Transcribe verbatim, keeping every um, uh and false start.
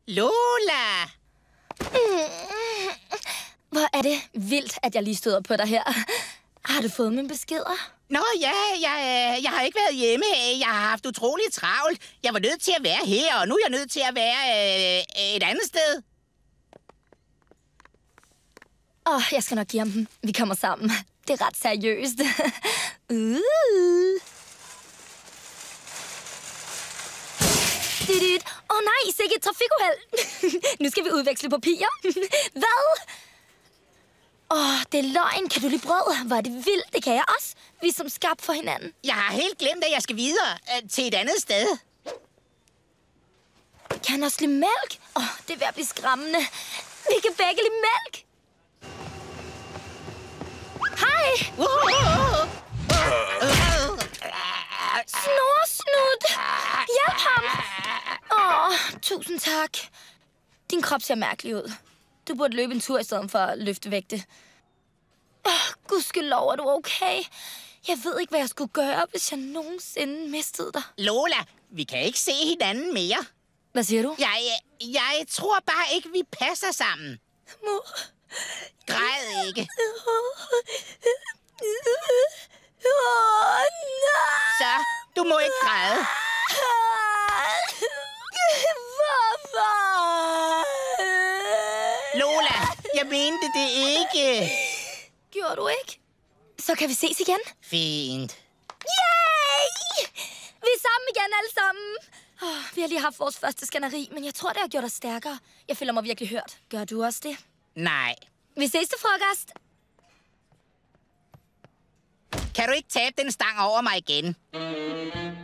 Lola! Hvor er det vildt, at jeg lige støder på dig her. Har du fået mine beskeder? Nå ja, jeg, jeg har ikke været hjemme. Jeg har haft utroligt travlt. Jeg var nødt til at være her, og nu er jeg nødt til at være øh, et andet sted. Åh, oh, jeg skal nok give ham den. Vi kommer sammen. Det er ret seriøst. uh. Åh oh, nej, sikke et trafikuheld. Nu skal vi udveksle papirer. Hvad? Åh, oh, det er løgn. Kan du lide brød? Hvor er det vildt. Det kan jeg også. Vi er som skabt for hinanden. Jeg har helt glemt, at jeg skal videre øh, til et andet sted. Kan han også lide mælk? Åh, oh, det er ved at blive skræmmende. Vi kan begge lide mælk. Hej! Snorsnut! Hjælp ham! Åh, oh, tusind tak. Din krop ser mærkelig ud. Du burde løbe en tur i stedet for at løfte vægte. Oh, gudskelov, er du okay? Jeg ved ikke, hvad jeg skulle gøre, hvis jeg nogensinde mistede dig. Lola, vi kan ikke se hinanden mere. Hvad siger du? Jeg, jeg tror bare ikke, vi passer sammen. Mor... Græd ikke. Åh, nej! Så, du må ikke græde. Hvorfor? Lola, jeg mente det ikke. Gjorde du ikke? Så kan vi ses igen. Fint. Yay! Vi er sammen igen alle sammen. Oh, vi har lige haft vores første skænderi, men jeg tror, det har gjort os stærkere. Jeg føler mig virkelig hørt. Gør du også det? Nej. Vi ses til frokost. Kan du ikke tabe den stang over mig igen?